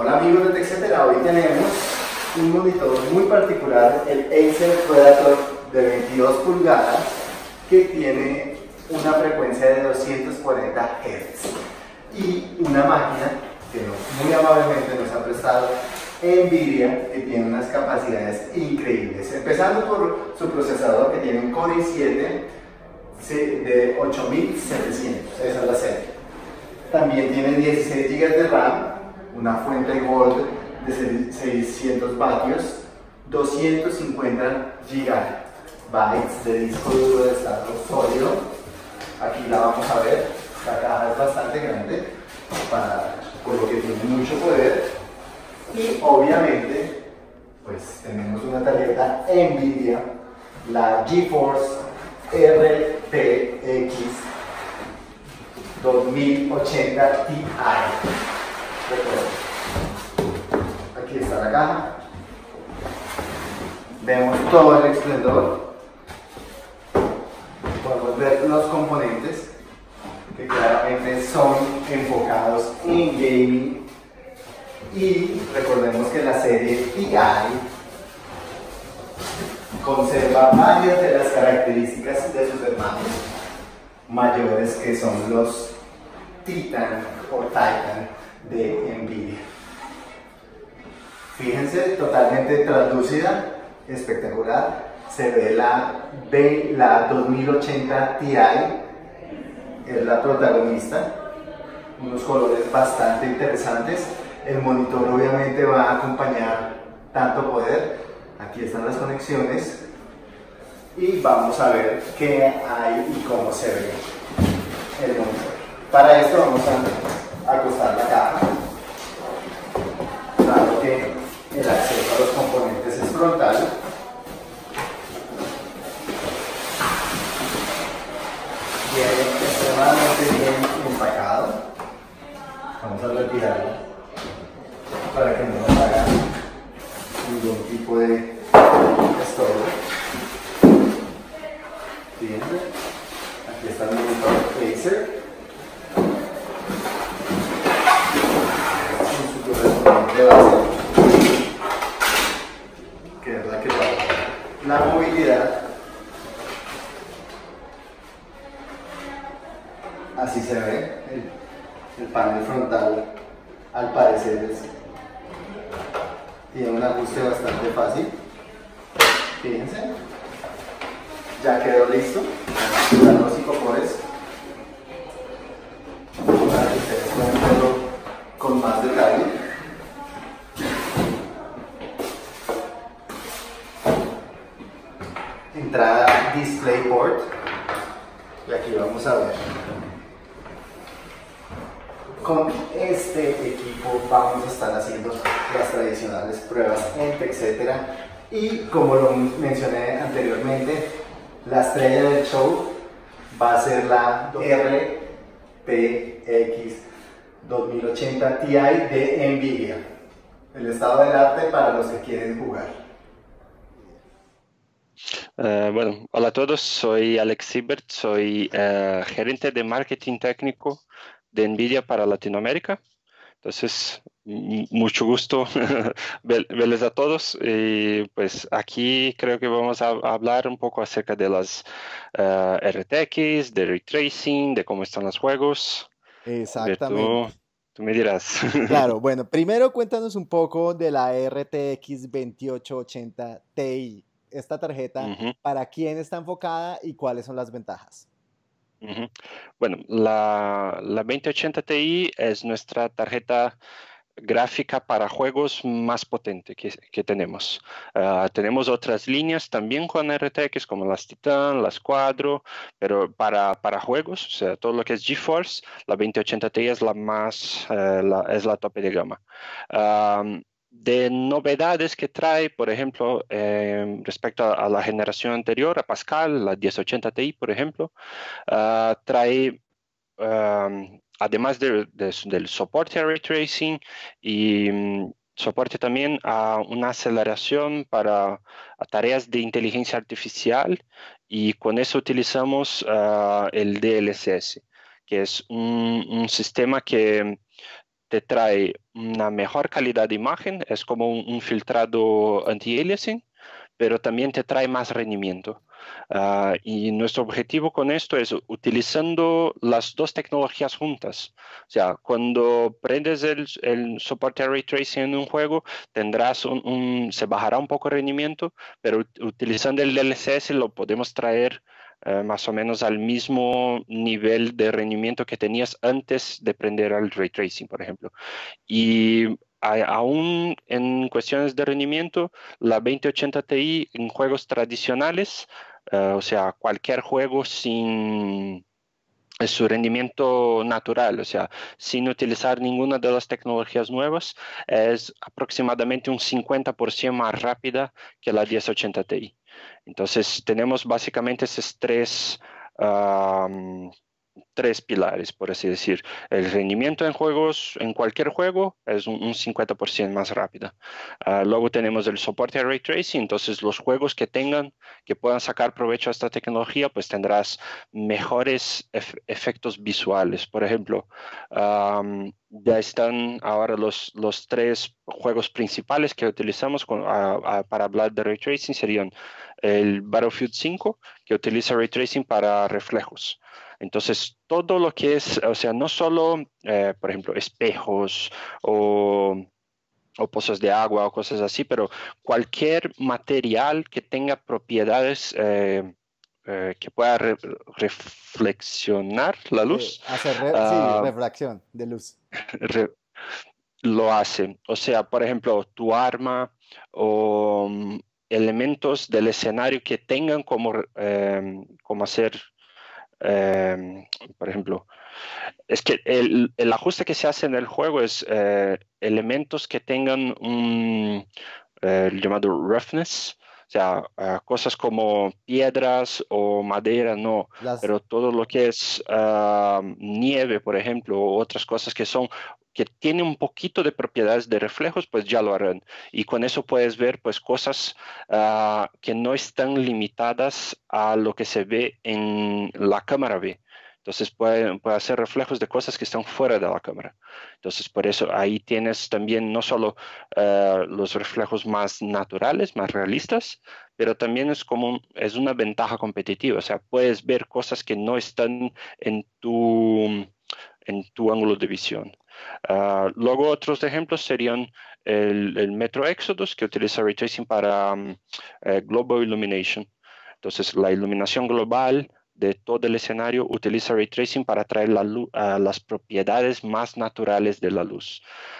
Hola amigos de TechCetera, hoy tenemos un monitor muy particular, el Acer Predator de 22 pulgadas que tiene una frecuencia de 240 Hz y una máquina que muy amablemente nos ha prestado Nvidia, que tiene unas capacidades increíbles, empezando por su procesador que tiene un Core i7 de 8700, esa es la serie. También tiene 16 GB de RAM, una fuente Gold de 600 vatios, 250 GB de disco duro de estado sólido. Aquí la vamos a ver, la caja es bastante grande, por lo que tiene mucho poder. Y obviamente, pues tenemos una tarjeta Nvidia, la GeForce RTX 2080 Ti. Aquí está la caja. Vemos todo el esplendor. Podemos ver los componentes que claramente son enfocados en gaming. Y recordemos que la serie Ti conserva varias de las características de sus hermanos mayores, que son los Titan de Nvidia. Fíjense, totalmente translúcida, espectacular. Se ve la 2080 Ti, es la protagonista. Unos colores bastante interesantes. El monitor obviamente va a acompañar tanto poder. Aquí están las conexiones. Y vamos a ver qué hay y cómo se ve el monitor. Para esto vamos a acostar la caja, dado que el acceso a los componentes es frontal. Viene extremadamente bien empacado. Vamos a retirarlo para que no nos haga ningún tipo de estorbo. Fíjense, aquí está el monitor Acer con su correspondiente base, que es la que da la movilidad. Así se ve el panel frontal, al parecer tiene un ajuste bastante fácil. Fíjense. Ya quedó listo. Están los psicopores para que ustedes puedan verlo con más detalle. Entrada DisplayPort, y aquí vamos a ver. Con este equipo vamos a estar haciendo las tradicionales pruebas en TechCetera, y como lo mencioné anteriormente, la estrella del show va a ser la RTX 2080 Ti de Nvidia, el estado del arte para los que quieren jugar. Bueno, hola a todos, soy Alex Siebert, soy gerente de marketing técnico de Nvidia para Latinoamérica. Entonces, mucho gusto verles a todos. Y pues aquí creo que vamos a hablar un poco acerca de las RTX, de Ray Tracing, de cómo están los juegos. A ver, Exactamente. tú me dirás. Claro, bueno, primero cuéntanos un poco de la RTX 2880 Ti. Esta tarjeta, ¿para quién está enfocada y cuáles son las ventajas? Bueno, la 2080 Ti es nuestra tarjeta gráfica para juegos más potente que tenemos. Tenemos otras líneas también con RTX, como las Titan, las Quadro, pero para juegos, o sea, todo lo que es GeForce, la 2080 Ti es la más, es la tope de gama. De novedades que trae, por ejemplo, respecto a la generación anterior, a Pascal, la 1080 Ti, por ejemplo, trae, además del soporte a Ray Tracing y soporte también a una aceleración para tareas de inteligencia artificial, y con eso utilizamos el DLSS, que es un sistema que te trae una mejor calidad de imagen, es como un filtrado anti-aliasing, pero también te trae más rendimiento. Y nuestro objetivo con esto es utilizando las dos tecnologías juntas. O sea, cuando prendes el soporte a Ray Tracing en un juego, tendrás se bajará un poco el rendimiento, pero utilizando el DLSS lo podemos traer más o menos al mismo nivel de rendimiento que tenías antes de prender al Ray Tracing, por ejemplo. Y aún en cuestiones de rendimiento, la 2080 Ti en juegos tradicionales, o sea, cualquier juego sin su rendimiento natural, o sea, sin utilizar ninguna de las tecnologías nuevas, es aproximadamente un 50% más rápida que la 1080 Ti. Entonces, tenemos básicamente esos tres pilares, por así decir. El rendimiento en juegos, en cualquier juego, es un 50% más rápida. Luego tenemos el soporte a Ray Tracing, entonces los juegos que puedan sacar provecho a esta tecnología, pues tendrás mejores efectos visuales. Por ejemplo, ya están ahora los tres juegos principales que utilizamos para hablar de Ray Tracing serían el Battlefield 5, que utiliza Ray Tracing para reflejos. Entonces, todo lo que es, o sea, no solo, por ejemplo, espejos o pozos de agua o cosas así, pero cualquier material que tenga propiedades que pueda reflexionar la luz. Sí, refracción de luz. Lo hace. O sea, por ejemplo, tu arma o elementos del escenario que tengan como hacer, por ejemplo, es que el ajuste que se hace en el juego es elementos que tengan un llamado roughness, o sea, cosas como piedras o madera, no, pero todo lo que es nieve, por ejemplo, o otras cosas que tienen un poquito de propiedades de reflejos, pues ya lo harán. Y con eso puedes ver pues cosas que no están limitadas a lo que se ve en la cámara B. Entonces puede hacer reflejos de cosas que están fuera de la cámara. Entonces por eso ahí tienes también no solo los reflejos más naturales, más realistas, pero también es una ventaja competitiva. O sea, puedes ver cosas que no están en tu ángulo de visión. Luego otros ejemplos serían el Metro Exodus, que utiliza Ray Tracing para Global Illumination. Entonces la iluminación global de todo el escenario utiliza Ray Tracing para traer las propiedades más naturales de la luz.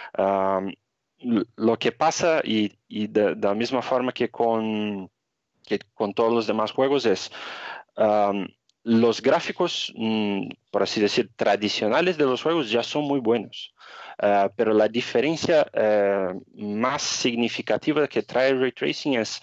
Lo que pasa, y de la misma forma que con todos los demás juegos, es los gráficos, por así decir, tradicionales de los juegos ya son muy buenos. Pero la diferencia más significativa que trae Ray Tracing es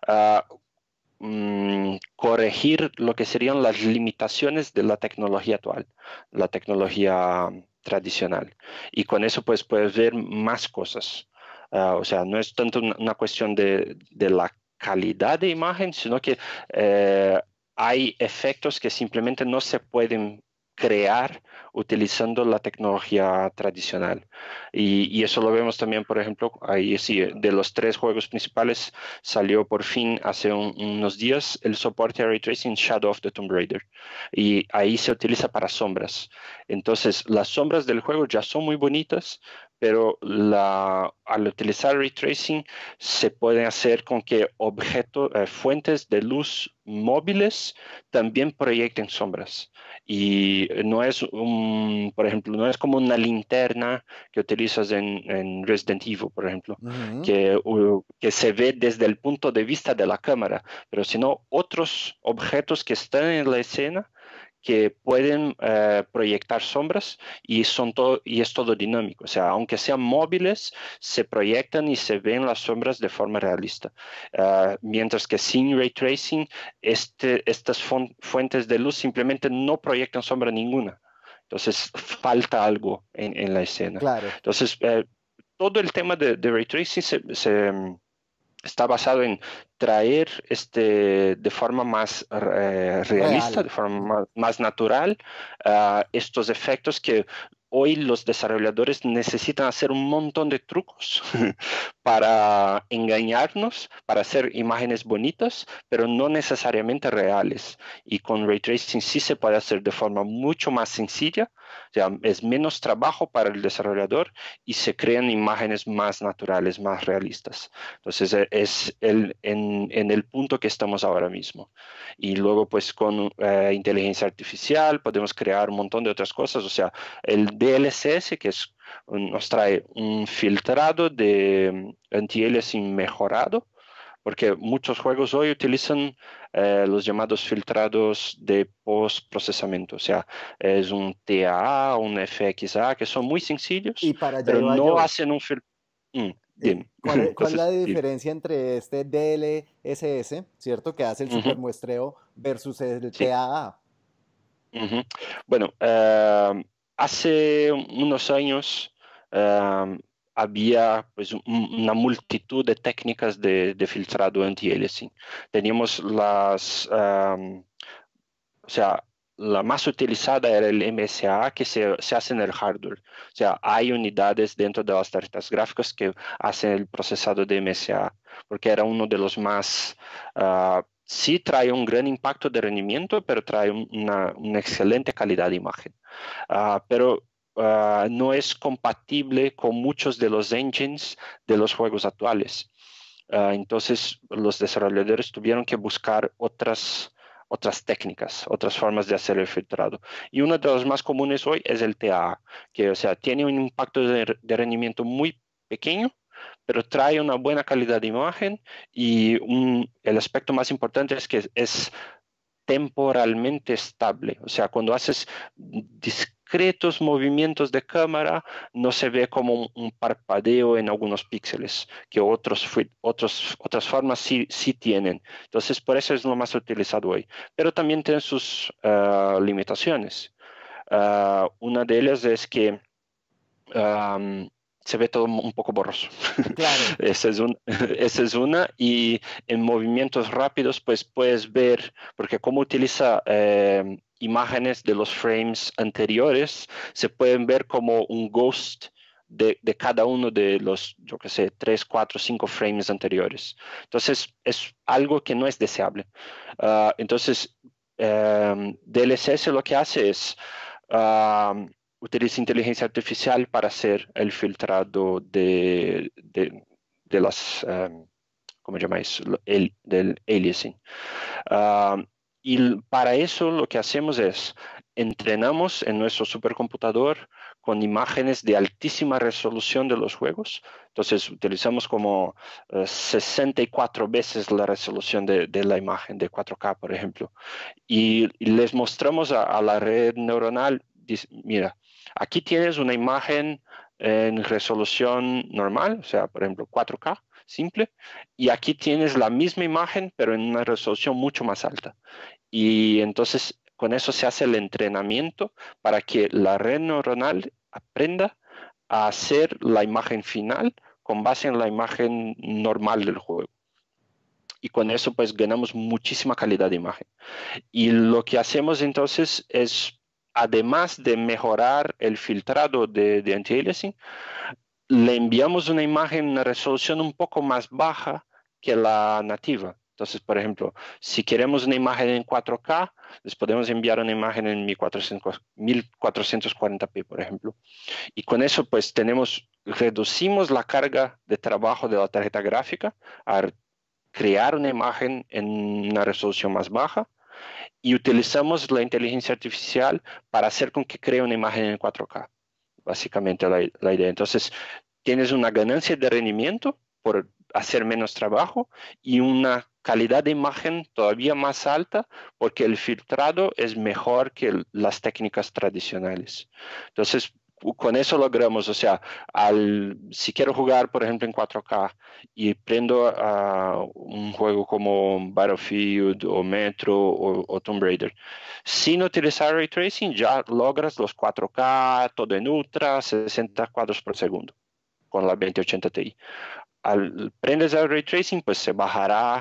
corregir lo que serían las limitaciones de la tecnología actual, la tecnología tradicional. Y con eso pues puedes ver más cosas. O sea, no es tanto una cuestión de la calidad de imagen, sino que hay efectos que simplemente no se pueden crear utilizando la tecnología tradicional. Y eso lo vemos también, por ejemplo, ahí sí, de los tres juegos principales salió por fin hace unos días el soporte a Ray Tracing Shadow of the Tomb Raider. Y ahí se utiliza para sombras. Entonces, las sombras del juego ya son muy bonitas, pero al utilizar Ray Tracing se puede hacer con que fuentes de luz móviles también proyecten sombras. Y no es por ejemplo, no es como una linterna que utilizas en Resident Evil, por ejemplo, que se ve desde el punto de vista de la cámara, pero sino otros objetos que están en la escena que pueden proyectar sombras y es todo dinámico. O sea, aunque sean móviles, se proyectan y se ven las sombras de forma realista. Mientras que sin Ray Tracing, estas fuentes de luz simplemente no proyectan sombra ninguna. Entonces, falta algo en la escena. Claro. Entonces, todo el tema de Ray Tracing está basado en traer de forma más realista, de forma más natural, estos efectos que hoy los desarrolladores necesitan hacer un montón de trucos para engañarnos, para hacer imágenes bonitas, pero no necesariamente reales. Y con Ray Tracing sí se puede hacer de forma mucho más sencilla, o sea, es menos trabajo para el desarrollador y se crean imágenes más naturales, más realistas. Entonces es en el punto que estamos ahora mismo. Y luego pues con inteligencia artificial podemos crear un montón de otras cosas, o sea, el DLSS, que nos trae un filtrado de anti-aliasing mejorado, porque muchos juegos hoy utilizan los llamados filtrados de post-procesamiento, o sea, es un TAA, un FXA, que son muy sencillos, Y para allá pero iba no yo. hacen un filtrado. Bien, ¿Cuál es la entonces, diferencia entre este DLSS, ¿cierto? Que hace el ujú, supermuestreo versus el sí. TAA. Ujú. Bueno, hace unos años había pues, una multitud de técnicas de filtrado anti-aliasing. Teníamos o sea, la más utilizada era el MSA que se hace en el hardware. O sea, hay unidades dentro de las tarjetas gráficas que hacen el procesado de MSA, porque era uno de los más... sí trae un gran impacto de rendimiento, pero trae una excelente calidad de imagen. Pero no es compatible con muchos de los engines de los juegos actuales. Entonces, los desarrolladores tuvieron que buscar otras técnicas, otras formas de hacer el filtrado. Y una de las más comunes hoy es el TAA, que o sea, tiene un impacto de rendimiento muy pequeño, pero trae una buena calidad de imagen y el aspecto más importante es que es temporalmente estable. O sea, cuando haces discretos movimientos de cámara, no se ve como un parpadeo en algunos píxeles, que otras formas sí tienen. Entonces, por eso es lo más utilizado hoy. Pero también tiene sus limitaciones. Una de ellas es que se ve todo un poco borroso. Claro. Esa es una, y en movimientos rápidos pues puedes ver, porque como utiliza imágenes de los frames anteriores, se pueden ver como un ghost de cada uno de los, yo qué sé, 3, 4, 5 frames anteriores. Entonces es algo que no es deseable. Entonces, DLSS lo que hace es... utiliza inteligencia artificial para hacer el filtrado de las, ¿cómo llamáis? Del aliasing. Uh, y para eso lo que hacemos es entrenamos en nuestro supercomputador con imágenes de altísima resolución de los juegos. Entonces utilizamos como 64 veces la resolución de la imagen de 4K, por ejemplo. Y les mostramos a la red neuronal, mira, aquí tienes una imagen en resolución normal, o sea, por ejemplo, 4K, simple, y aquí tienes la misma imagen, pero en una resolución mucho más alta. Y entonces con eso se hace el entrenamiento para que la red neuronal aprenda a hacer la imagen final con base en la imagen normal del juego. Y con eso pues ganamos muchísima calidad de imagen. Y lo que hacemos entonces es, además de mejorar el filtrado de anti-aliasing, le enviamos una imagen en una resolución un poco más baja que la nativa. Entonces, por ejemplo, si queremos una imagen en 4K, les podemos enviar una imagen en 1440p, por ejemplo. Y con eso, pues, reducimos la carga de trabajo de la tarjeta gráfica a crear una imagen en una resolución más baja y utilizamos la inteligencia artificial para hacer con que cree una imagen en 4K. Básicamente la idea. Entonces, tienes una ganancia de rendimiento por hacer menos trabajo y una calidad de imagen todavía más alta porque el filtrado es mejor que las técnicas tradicionales. Entonces, con eso logramos, o sea, si quiero jugar, por ejemplo, en 4K y prendo un juego como Battlefield o Metro o Tomb Raider, sin utilizar Ray Tracing ya logras los 4K, todo en ultra, 60 cuadros por segundo con la 2080 Ti. Al prendes el Ray Tracing, pues se bajará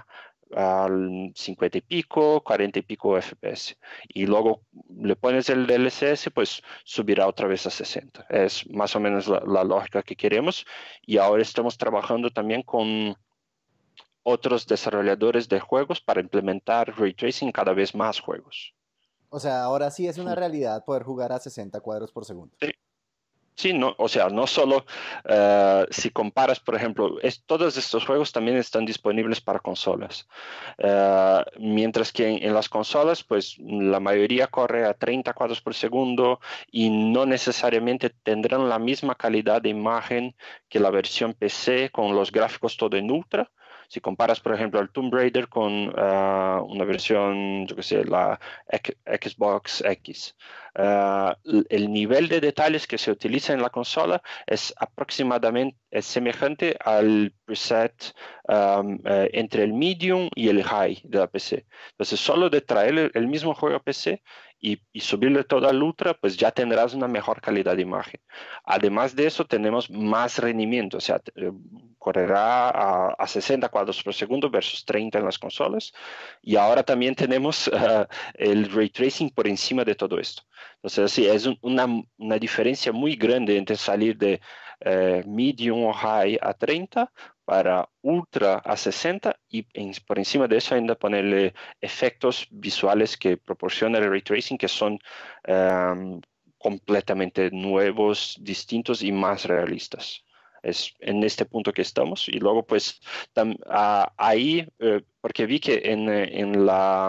al 50 y pico, 40 y pico FPS. Y luego le pones el DLSS, pues subirá otra vez a 60. Es más o menos la lógica que queremos. Y ahora estamos trabajando también con otros desarrolladores de juegos para implementar Ray Tracing en cada vez más juegos. O sea, ahora sí es una realidad poder jugar a 60 cuadros por segundo. Sí. Sí, no, o sea, no solo si comparas, por ejemplo, todos estos juegos también están disponibles para consolas. Mientras que en las consolas, pues la mayoría corre a 30 cuadros por segundo y no necesariamente tendrán la misma calidad de imagen que la versión PC con los gráficos todo en ultra. Si comparas, por ejemplo, el Tomb Raider con una versión, yo qué sé, la Xbox X, el nivel de detalles que se utiliza en la consola es aproximadamente semejante al preset entre el medium y el high de la PC. Entonces, solo de traer el mismo juego a PC y subirle todo al ultra, pues ya tendrás una mejor calidad de imagen. Además de eso, tenemos más rendimiento, o sea, correrá a 60 cuadros por segundo versus 30 en las consolas. Y ahora también tenemos el ray tracing por encima de todo esto. Entonces, sí, es una diferencia muy grande entre salir de medium o high a 30 para ultra a 60 y por encima de eso ainda ponerle efectos visuales que proporciona el ray tracing que son completamente nuevos, distintos y más realistas. Es en este punto que estamos y luego pues ahí, porque vi que en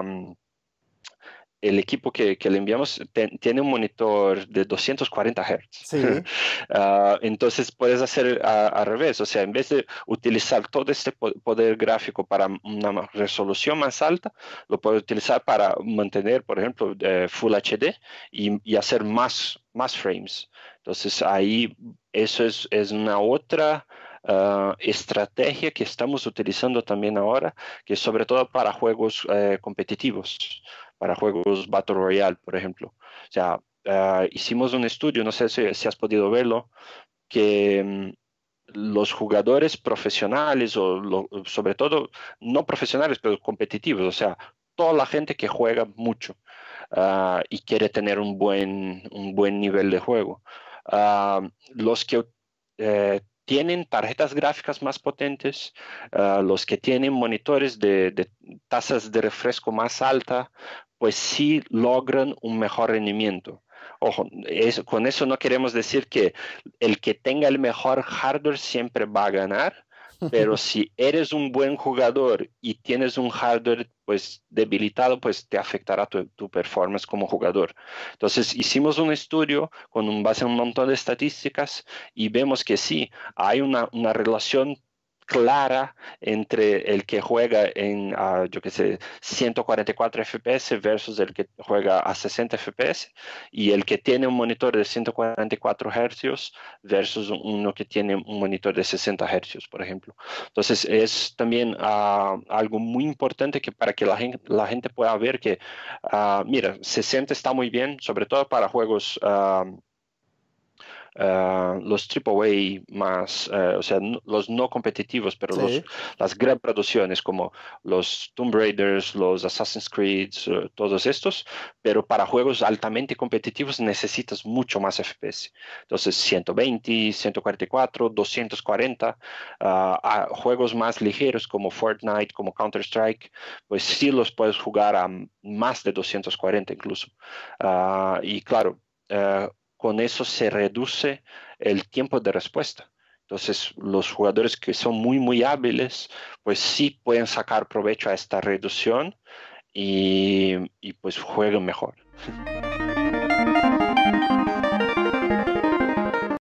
el equipo que le enviamos tiene un monitor de 240 Hz. Sí. Entonces puedes hacer al revés, o sea, en vez de utilizar todo este poder gráfico para una resolución más alta, lo puedes utilizar para mantener, por ejemplo, Full HD y hacer más frames. Entonces ahí eso es una otra estrategia que estamos utilizando también ahora, que es sobre todo para juegos competitivos, para juegos Battle Royale, por ejemplo. O sea, hicimos un estudio, no sé si has podido verlo, que los jugadores profesionales, sobre todo no profesionales, pero competitivos, o sea, toda la gente que juega mucho y quiere tener un buen nivel de juego. Los que tienen tarjetas gráficas más potentes, los que tienen monitores de tasas de refresco más alta, pues sí logran un mejor rendimiento. Ojo, con eso no queremos decir que el que tenga el mejor hardware siempre va a ganar, pero si eres un buen jugador y tienes un hardware pues debilitado, pues te afectará tu performance como jugador. Entonces hicimos un estudio con base en un montón de estadísticas y vemos que sí, hay una relación clara entre el que juega en, yo qué sé, 144 FPS versus el que juega a 60 FPS y el que tiene un monitor de 144 Hz versus uno que tiene un monitor de 60 Hz, por ejemplo. Entonces es también algo muy importante que para que la gente pueda ver que, mira, 60 está muy bien, sobre todo para juegos los AAA más, o sea, los no competitivos, pero Sí. las gran producciones como los Tomb Raiders, los Assassin's Creed, todos estos, pero para juegos altamente competitivos necesitas mucho más FPS. Entonces 120, 144, 240, juegos más ligeros como Fortnite, como Counter-Strike, pues sí los puedes jugar a más de 240 incluso. Y claro, con eso se reduce el tiempo de respuesta. Entonces, los jugadores que son muy hábiles, pues sí pueden sacar provecho a esta reducción y pues juegan mejor.